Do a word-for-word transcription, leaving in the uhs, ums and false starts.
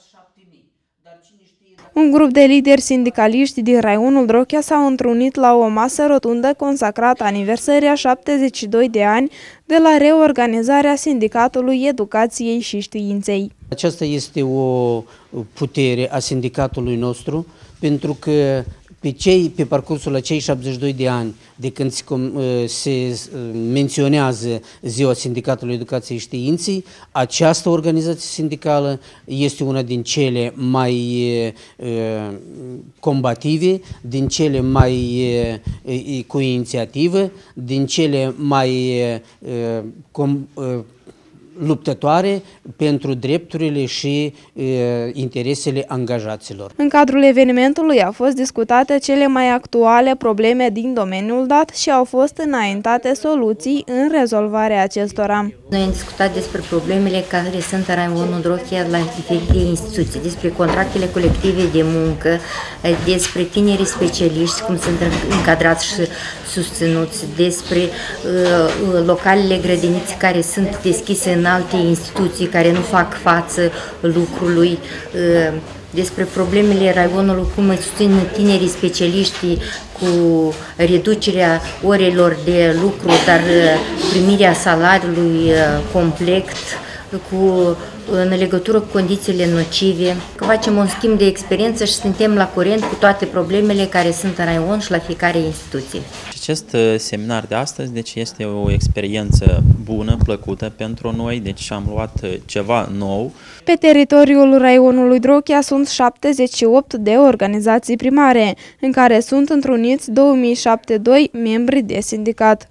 Un grup de lideri sindicaliști din raionul Drochea s-au întrunit la o masă rotundă consacrată aniversării a șaptezeci și doi de ani de la reorganizarea Sindicatului Educației și Științei. Aceasta este o putere a sindicatului nostru, pentru că pe, cei, pe parcursul acei șaptezeci și doi de ani de când se, se menționează Ziua Sindicatului Educației și Științei, această organizație sindicală este una din cele mai uh, combative, din cele mai uh, cu inițiativă, din cele mai uh, com, uh, luptătoare pentru drepturile și e, interesele angajaților. În cadrul evenimentului au fost discutate cele mai actuale probleme din domeniul dat și au fost înaintate soluții în rezolvarea acestora. Noi am discutat despre problemele care sunt în raionul Drochea la diferite instituții, despre contractele colective de muncă, despre tinerii specialiști, cum sunt încadrați și susținuți, despre uh, localele grădinițe care sunt deschise în alte instituții care nu fac față lucrului, despre problemele raionului, cum îi susțin tinerii specialiști cu reducerea orelor de lucru, dar primirea salariului complet, cu, în legătură cu condițiile nocive. Că facem un schimb de experiență și suntem la curent cu toate problemele care sunt în raion și la fiecare instituție. Acest seminar de astăzi deci este o experiență bună, plăcută pentru noi, deci am luat ceva nou. Pe teritoriul raionului Drochea sunt șaptezeci și opt de organizații primare, în care sunt întruniți două mii șapte sute doi membri de sindicat.